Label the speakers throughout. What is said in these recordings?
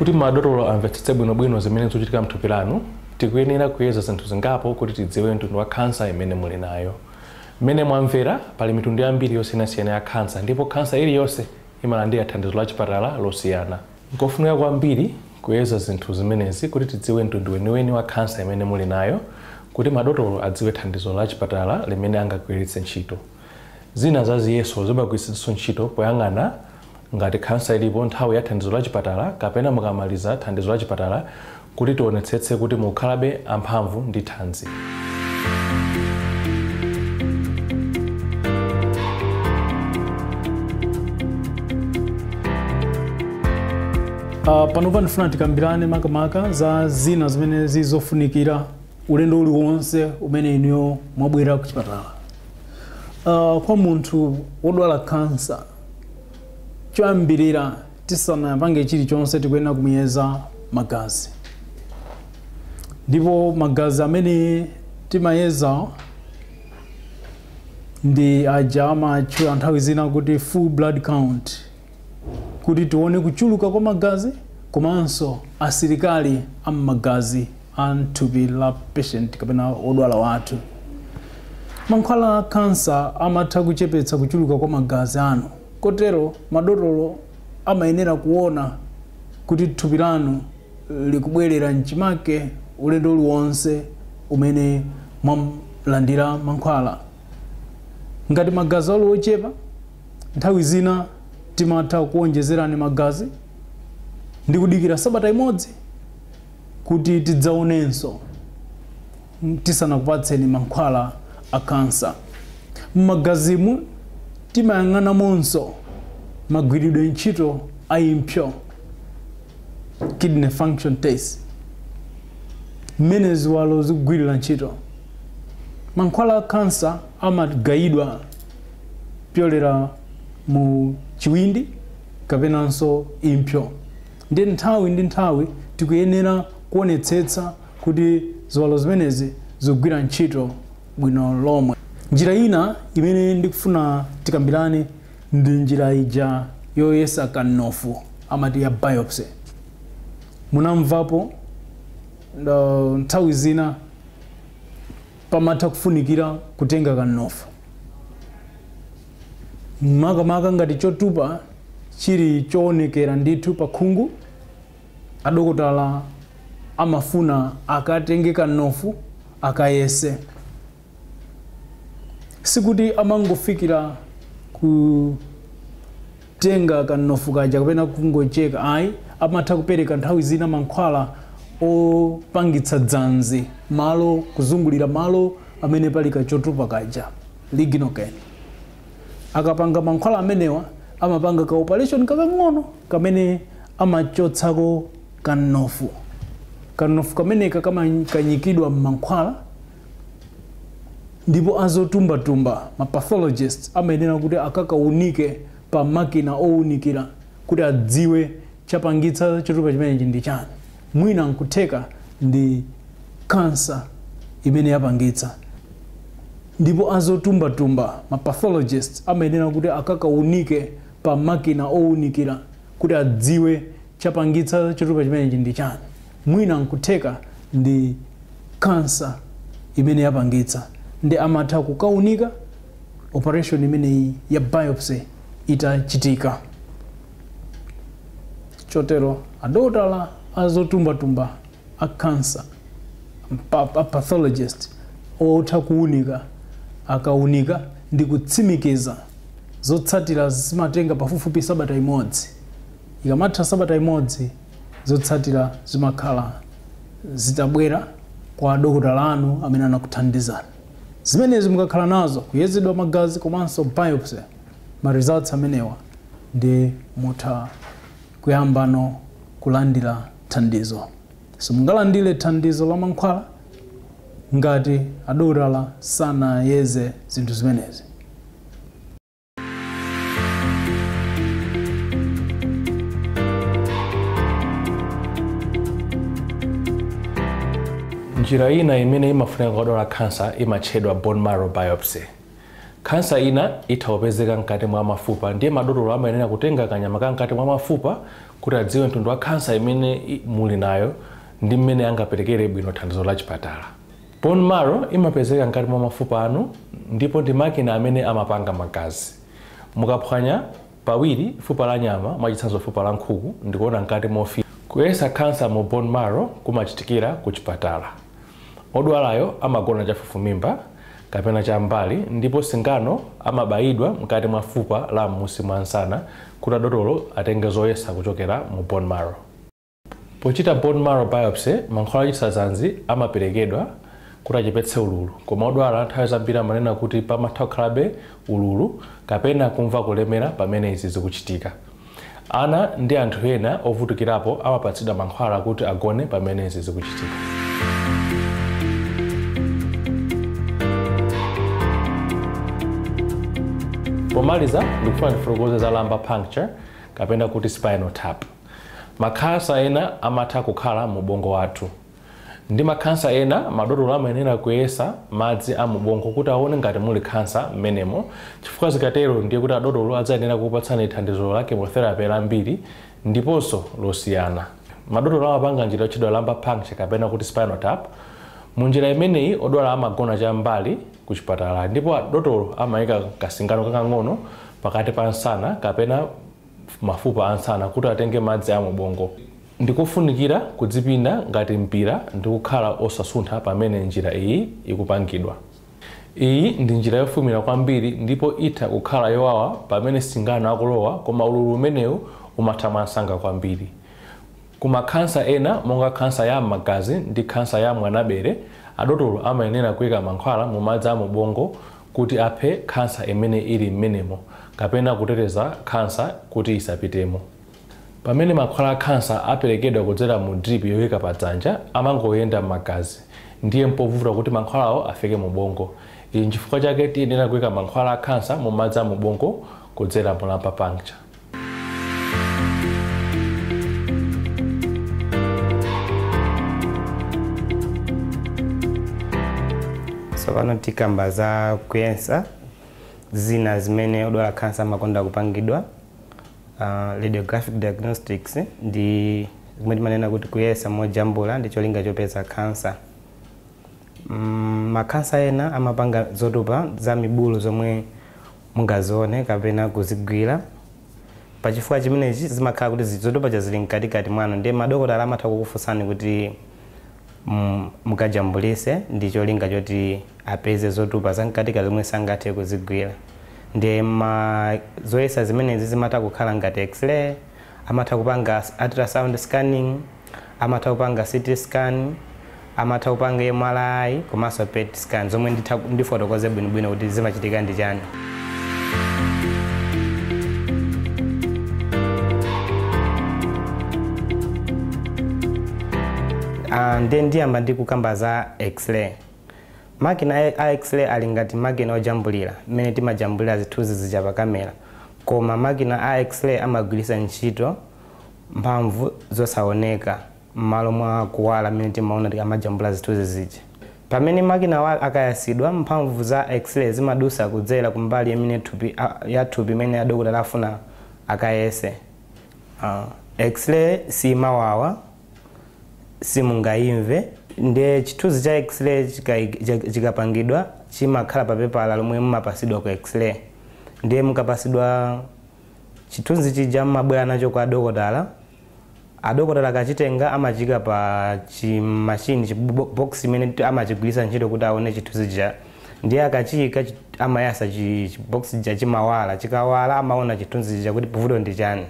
Speaker 1: Kuti madotolo amvetsetse bwinobwino zimene zochitika mthupi lanu, tikuyenera kuyeza zinthu zingapo kuti tidziwe mtundu wa kansa imene muli nayo. Mmene mwamvera pali mitundu yambiri yosiyanasiyana ya kansa, ndipo kansa iliyonse imalandira thandizo la chipatala losiyana. Nkofunika kwambiri kuyeza zinthu zimenezi kuti tidziwe mtundu weniweni wa kansa imene muli nayo, kuti madotolo adziwe thandizo la chipatala limene angagwiritse ntchito. Zina za ziyeso zimagwiritsidwanso ntchito poyang'ana ngati kansa ilipo nthawi ya thandizo la chipatala kapena mukamaliza thandizo la chipatala, kuti tionetsetse kuti mukhalabe amphamvu ndi thanzi.
Speaker 2: Panopa ndifuna tikambirane makamaka za zina zimene zizofunikira ulendo uliwonse umene iniyo mwabwera ku chipatala. Kwa munthu wodwala kansa, choyambirira tisanapange chilichonse tikuyenera kumuyeza magazi. Ndipo magazi amene timayeza ndi aja amatchula nthawi zina kuti full blood count, kuti tione kuchuluka kwa magazi komanso asilikali amagazi a thupi la patient kapena odwala wathu. Mankhwala a kansa amatha kuchepetsa kuchuluka kwa magazi anu, kotero madotolo amayenera kuona kuti thupi lanu likubwerera mchimake ulendo uliwonse umene mwalandira mankhwala. Ngati magazi ali ochepa, nthawi zina timatha kuonjezerani magazi ndi kudikira sabata imodzi kuti tidzaonenso tisanakupatseni mankhwala a kansa. M'magazimu timayang'anamonso magwiridwe ntchito a impsyo, kidney function test, mmene ziwalo zikugwirira ntchito. Mankhwala a kansa amagayidwa pyolera mu chiwindi kapenanso impsyo. Ndi nthawi ndi nthawi tikuyenera kuonetsetsa kuti ziwalo zimenezi zikugwira ntchito bwino lomwe. Njira ina imene ndikufuna tikambirane ndi njira ija yoyesa kanofu amati ya biopsy. Munamvapo nthawi zina pamatha kufunikira kutenga kanofu. Makamaka ngati chotupa chili choonekera ndithu pa khungu, adokotala amafuna akatenge kanofu akayese. Sikuti amangofikira kutenga kanofu kaja kapena kungocheka, ayi, amatha kupereka nthawi zina mankhwala opangitsa dzanzi malo, kuzungulira malo amene pali kachotupa kaja, liginoken. Akapanga mankhwala amenewa amapanga ka operation kakang'ono kamene amachotsako kanofu. Kanofu kameneka kanyikidwa m'mankhwala, ndipo azotumbatumba ma pathologist amayenera kuti akakaunike pa makina owunikira kuti adziwe chapangitsa chotupa chimenechi ndi chani. Mwina nkutheka ndi kansa imene yapangitsa, ndipo azotumbatumba ma pathologist amayenera kuti akakaunike pa makina owunikira kuti adziwe chapangitsa chotupa chimenechi ndi chani. Mwina nkutheka ndi kansa imene yapangitsa, ndi amatha kukaunika operation imene ya biopsy itachitika. Chotero adokotala azotumbatumba a kansa, a pathologist otha kuunika akaunika ndi kutsimikiza zotsatira zimatenga pafupifupi sabata imodzi. Ikamatha sabata imodzi, zotsatira zimakhala zitabwera kwa dokotala anu amene anakuthandizani. Zimenezi mukakhala nazo, kuyezedwa magazi komanso biopsy, ma results amenewa ndi mutha kuyambano kulandira thandizo. So mungalandire thandizo la mankhwala ngati adokotala sanayeze zinthu zimenezi.
Speaker 1: Njira ina imene imafunika kwa odwala kansa imatchedwa bone marrow biopsy. Kansa ina itaopezeka mkati mwa mafupa, ndiye madotolo amayenera kutenga kanyama ka mkati mwa mafupa kuti adziwe mtundu wa kansa imene muli nayo ndi mmene angaperekere bwino thandizo la chipatala. Bone marrow imapezeka mkati mwa mafupa anu ndipo ndi makina amene amapanga magazi. Mukaphwanya pawiri fupa la nyama mwachitsanzo fupa la nkhuku ndikuona mkati mofi. Kuyesa kansa mu bone marrow kumachitikira ku chipatala. Odwalayo amagona chafufumimba kapena cha mbali ndipo singano amabayidwa mkati mwa fupa la m'munsi mwa nsana kuti dotolo atenge zoyesa kuchokera mu bone marrow. Pochita bone marrow biopsy, mankhwala achitsanzanzi amaperekedwa kuti achepetse ululu. Koma odwala nthawi zambiri amanena kuti pamatha kukhalabe ululu kapena kumva kulemera pamene izi zikuchitika. Ana ndi anthu ena ovutikirapo amapatsidwa mankhwala kuti agone pamene izi zikuchitika. Pomaliza ndikufuna ndifotokoze za lumbar puncture kapena kuti spinal tap. Makhansa ena amatha kukhala mu bongo wathu. Ndi makhansa ena madotolo amayenera kuyesa madzi a mubongo kuti aone ngati muli khansa mmenemo. Chifukwa zikatero ndiye kuti adotolo adzayenera kukupatsani thandizo la chemotherapy lambiri ndiponso losiyana. Madotolo amapanga njira yotchedwa lumbar puncture kapena kuti spinal tap. Munjira imeneyi odwala amagona cham'mbali ku chipatala ndipo adotolo amayika kasingano kakang'ono pakati pa nsana kapena mafupa a nsana kuti atenge madzi a mubongo. Ndikufunikira kudzipinda ngati mpira ndikukhala osasuntha pamene njira iyi ikupangidwa. Iyi ndi njira yofumira kwambiri ndipo itha kukhala yowawa pamene singano akulowa koma ululu umenewu umatha mwansanga kwambiri. Kuma kansa ena monga kansa ya magazi ndi kansa ya mwanabere, adotolo amayenera kuyika mankhwala mu madzi a mubongo kuti aphe kansa imene ili mmenemo kapena kuteteza kansa kuti isapitemo. Pamene mankhwala a kansa aperekedwa kudzera mu drip yoyika pa dzanja amangoyenda m'magazi, ndiye mpovuta kuti mankhwalawo afike mu bongo. Iyi nchifukwa chake tiyenera kuyika mankhwala a kansa mu madzi a mubongo kudzera mu lumbar puncture.
Speaker 3: Pano tikamba za kuyesa zina zimene odwala kansa amakonda kupangidwa. Radiographic diagnostics ndi zimene manena kuti kuyesa mojambula ndi cholinga chopeza kansa. Makansa ena amapanga zotupa za mibulu zomwe mungazione kapena kuzigwira. Pachifukwa chimenechi zimakhala kuti zotupa zili mkatikati mwanu ndiye madokotala amatha kukufunsani kuti mukajambulise ndi cholinga choti apeze zotupa zamkatika zomwe sangathe kuzigwira. Ndiye zoyesa zimenezi zimatha kukhala ngati x-ray, amatha kupanga ultrasound scanning, amatha kupanga CT scan, amatha kupanga MRI komanso PET scan zomwe ndifotokoze bwinobwino kuti zimachitika ndi chani. Ndiyamba ndikukamba za x-ray. Makina a x-ray ali ngati makina ojambulira mmene timajambulira zithunzi zija pa kamera, koma makina a x-ray amagwiritsa ntchito mphamvu zosaoneka m'malo mwa kuwala mmene timaona amajambula zithunzi zija. Pamene makina akayasidwa mphamvu za x-ray zimadusa kudzera kumbali imene thupi imene adokotala afuna akayese. X-ray simawawa, simungayimve, ndiye chithunzi cha x-ray chikapangidwa chimakhala pa pepala lomwe mumapasidwa ku x-ray. Ndiye mukapasidwa chithunzi chija mabwera nacho kwa adokotala. Adokotala akachitenga amachika pa chimashini chibox imene amachigwiritsa ntchito kuti aone chithunzi chija. Ndiye akachika amayasa chibox chija chimawala, chikawala amaona chithunzi chija kuti vuto ndi chani.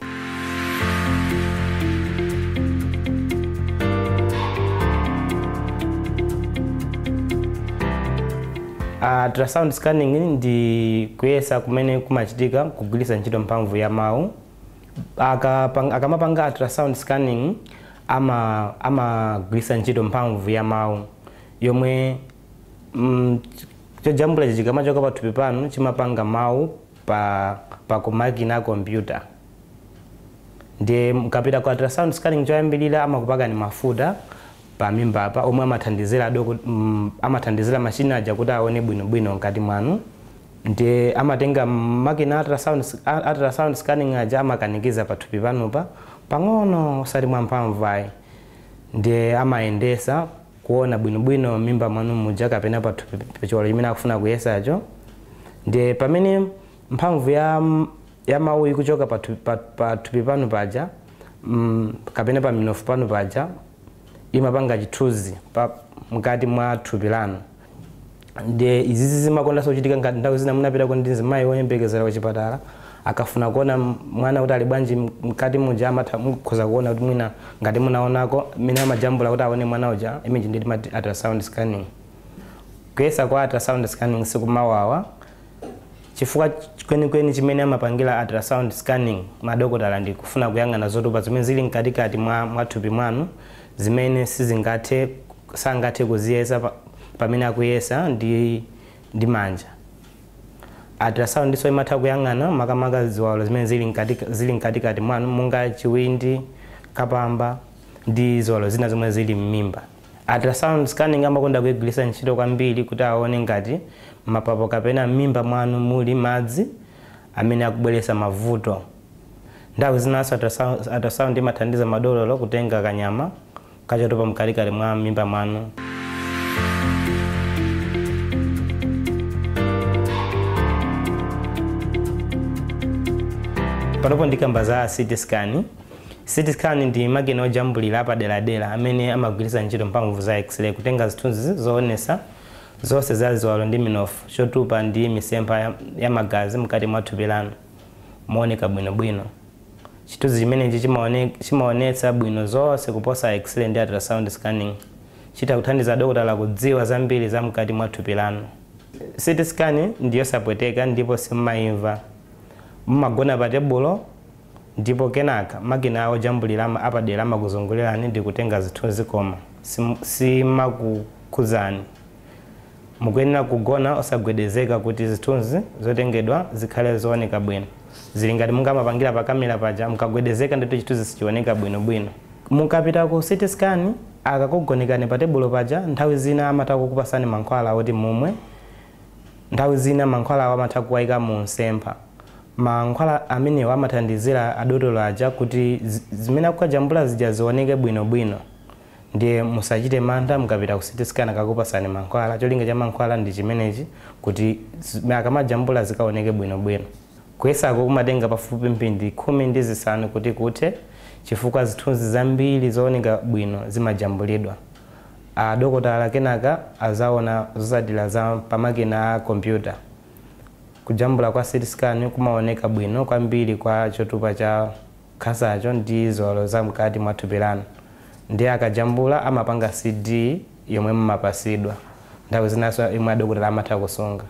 Speaker 3: Ultrasound scanning ndi kuyesa kumene kumachitika kugwiritsa ntchito mphamvu ya mawu. Akamapanga ultrasound scanning amagwiritsa ntchito mphamvu ya mawu yomwe chojambula chikamachoka pathupi panu chimapanga mawu pa kumakina a computer. Ndiye mukapita kwa ultrasound scanning choyambirira amakupakani mafuta pamimbapa omwe amathandizira amathandizira mashini aja kuti aone bwinobwino ngati mwanu. ndi amatenga makina ultrasound scanning aja amakanikiza pathupi panupa pang'ono osati mwamphamvu ayi, ndi amayendesa kuona bwinobwino mimba mwanu muja kapena pathupi pachiwalo chimene akufuna kuyesacho. Ndi pamene mphamvu ya mawu ikuchoka pathupi panu paja kapena pa minofu panu paja imapanga chithunzi mkati mwa thupi lanu. Ndi izizi zimakonda kuchitika ngati nthawi zina munapita kwa mzimayi woyembekezera ku chipatala akafuna kuona mwana kuti ali bwanji mkati muja amatha mukhoza kuona kuti mwina ngati munaonako mene amajambula kuti aone mwana uja, imene ndi timati ultrasound scanning. Kuyesa kwa ultrasound scanning sikumawawa chifukwa kwenikweni chimene amapangira ultrasound scanning madokotala ndi kufuna kuyang'ana zotupa zimene zili mkatikati mwa thupi mwanu zimene sangathe kuziyesa pamene akuyesa ndi manja. Ultrasound ndiso imatha kuyang'ana makamaka ziwalo zimene zili mkatikati mwanu monga chiwindi, kapamba ndi ziwalo zina zomwe zili m'mimba. Ultrasound scanning amakonda kuyigwiritsa ntchito kwambiri kuti aone ngati mapapo kapena m'mimba mwanu muli madzi amene akubweretsa mavuto. Nthawi zinaso ultrasound imathandiza madololo kutenga kanyama kachotopa mkatikati mwa m'mimba mwanu. Panopo ndikamba za CT scan. CT scan ndi makina ojambulira apaderadera amene amagwiritsa ntchito mphamvu za X-ray kutenga zithunzi zoonesa zonse za ziwalo ndi minofu, chotupa ndi misempha ya magazi mkati mwa thupi lanu mooneka bwinobwino. Chithunzi chimenechi chimaonetsa bwino zonse kuposa X-ray ndi ultrasound scanning. Chitakuthandiza dokotala kudziwa zambiri za mkati mwa thupi lanu. CT scan ndiyo sapweteka ndipo simumayimva. Mumagona pa tebulo ndipo kenaka makina ojambulira apadera amakuzungulirani ndi kutenga zithunzi koma simakukuzani. Mukuyenera kugona osagwedezeka kuti zithunzi zotengedwa zikhale zooneka bwino. Zili ngati mungamapangira pa kamera paja mukagwedezeka ndito chithunzi sichioneka bwinobwino. Mukapita ku CT scan akakugonekani pa tebulo paja nthawi zina amatha kukupasani mankhwala oti mumwe, nthawi zina mankhwala amatha kuwayika mu nsempha. Mankhwala amenewa amathandizira adotolo aja kuti zimene akukajambula zija zioneke bwinobwino. Ndiye musachite mantha mukapita ku CT scan akakupasani mankhwala. Cholinga cha mankhwala ndi chimenechi kuti akamajambula zikaoneke bwinobwino. Kuyesako kumatenga pafupi mphindi 15 kuti kuthe chifukwa zithunzi zambiri zooneka bwino zimajambulidwa. Adokotala kenaka azaona zosadira za pamakina a kompyuta. Kujambula kwa CT scan kumaoneka bwino kwambiri kwa chotupa cha khansacho ndi ziwalo za mkati mwa thupi lanu. Ndiye akajambula amapanga CD yomwe mumapasidwa. Nthawi zinaso imwe adokotala amatha kusunga.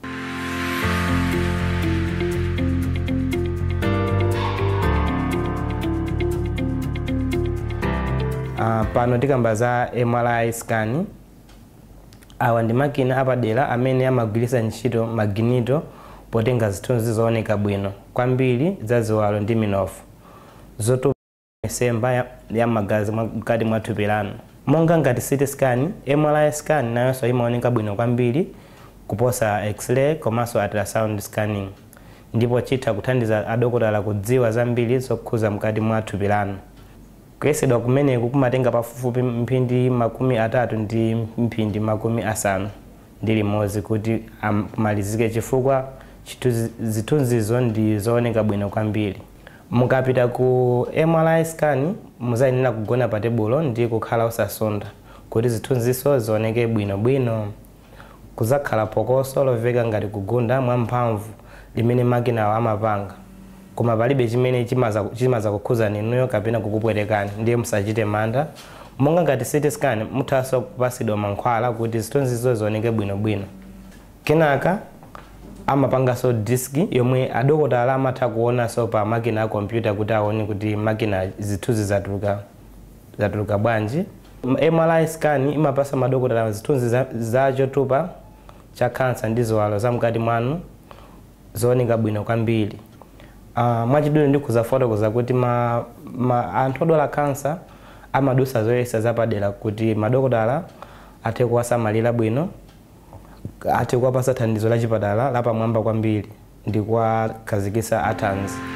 Speaker 3: Pano tikamba za MRI Scan. Awa ndi makina apadera amene amagwiritsa ntchito maginito potenga zithunzi zooneka bwino kwambiri za ziwalo ndi minofu zotupa misempha ya magazi mkati mwa thupi lanu. Monga ngati CT scan, MRI scan nayonso imaoneka bwino kwambiri kuposa X-ray komanso ultrasound scanning. Ndipo chitha kuthandiza adokotala kudziwa zambiri zokhuza mkati mwa thupi lanu. Kuyesedwa kumeneku kumatenga pafupi mphindi 30 ndi mphindi 50 ndi limodzi kuti kumalizike chifukwa zithunzizo ndi zooneka bwino kwambiri. Mukapita ku MRI scan muzayenera kugona pa tebulo ndi kukhala osasunda kuti zithunziso zioneke bwinobwino. Kuzakhala phokoso loveka ngati kugunda mwamphamvu limene makina amapanga. Koma palibe chimene chimaza kukhuzani inuyo kapena kukupwetekani, ndiye musachite mantha. Monga ngati CT scan muthaso kupasidwa mankhwala kuti zithunzizo zioneke bwinobwino. Kenaka amapangaso disk yomwe adokotala amatha kuonanso pa makina a kompyuta kuti aone kuti makina zithunzi zatuluka bwanji. MRI scan imapasa madokotala zithunzi za chotupa cha kansa ndi ziwalo za mkati mwanu zooneka bwino kwambiri. Mwachidule ndikuza fotokoza kuti anthu odwala kansa amadusa zoyesa zapadera kuti madokotala athe kuwasamalira bwino. ati kuwapasa thandizo la chipatala lapamwamba kwambiri ndi kuwakhazikitsa athanzi.